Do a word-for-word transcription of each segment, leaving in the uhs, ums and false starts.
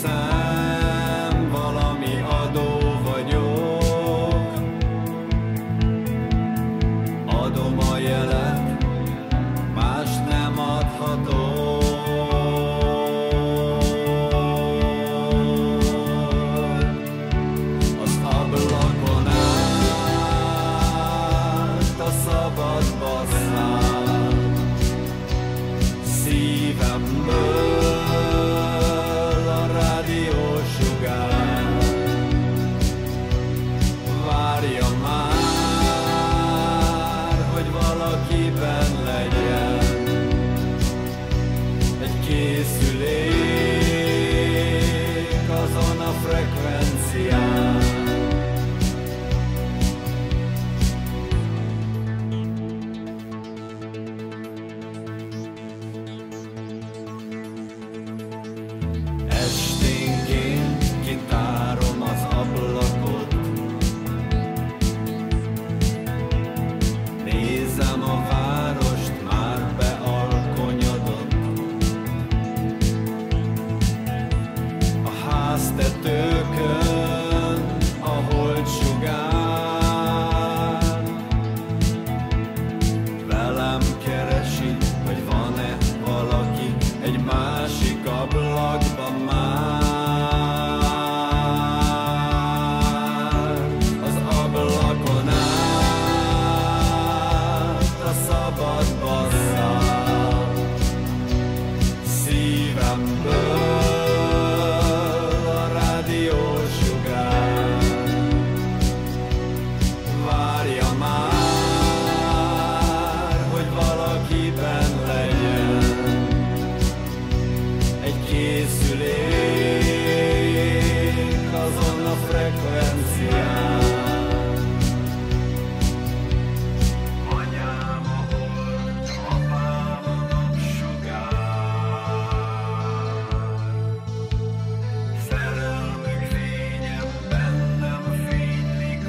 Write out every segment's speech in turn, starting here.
hiszem, valami adó vagyok. Adom a jelet, más nem adhatok. Az ablakon át a szabadba száll, szívemből a rádiósugár. Várja már, hogy valakiben legyen egy készülék azon a frekvencián. Esténként kitárom az ablakot, nézem a várost, már bealkonyodott. A háztetőkön a holdsugár velem keresi, hogy van-e valaki egy másik ablakban már. Az ablakon át a szabadba száll, szívemből a rádiósugár. Várja már, hogy valakiben legyen egy készülék azon a frekvencián. Anyám a hold, apám a napsugár, szerelmük fényem bennem fénylik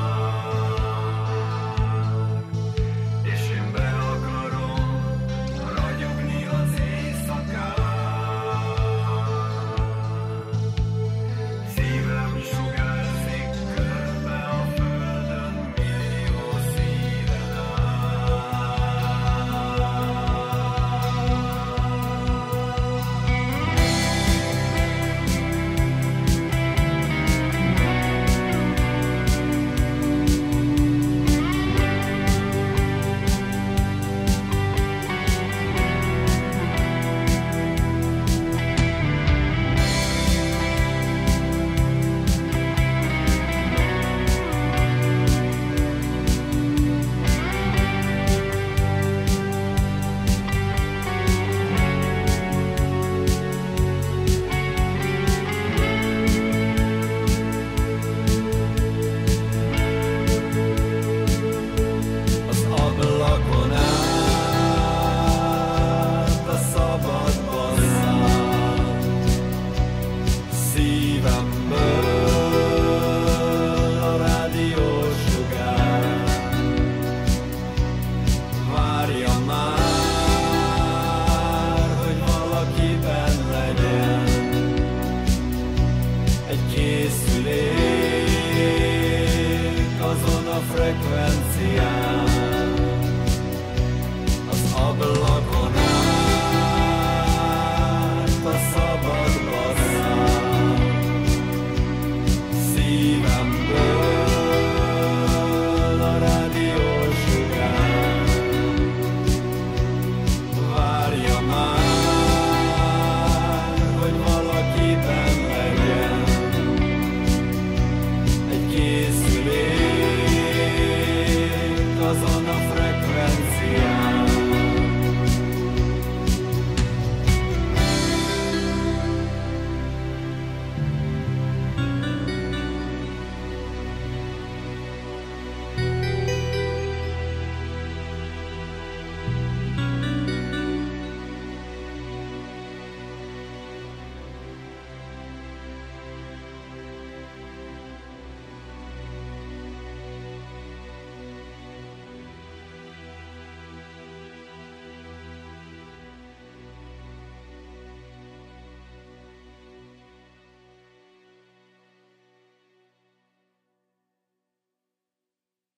már, és én be akarom ragyogni az éjszakán. Szívem sugárzik körbe a földön millió szíven az ablakon át a szabadba száll, szívemből a rádiósugár. Várja már, hogy valakiben legyen egy készülék azon a frekvencián.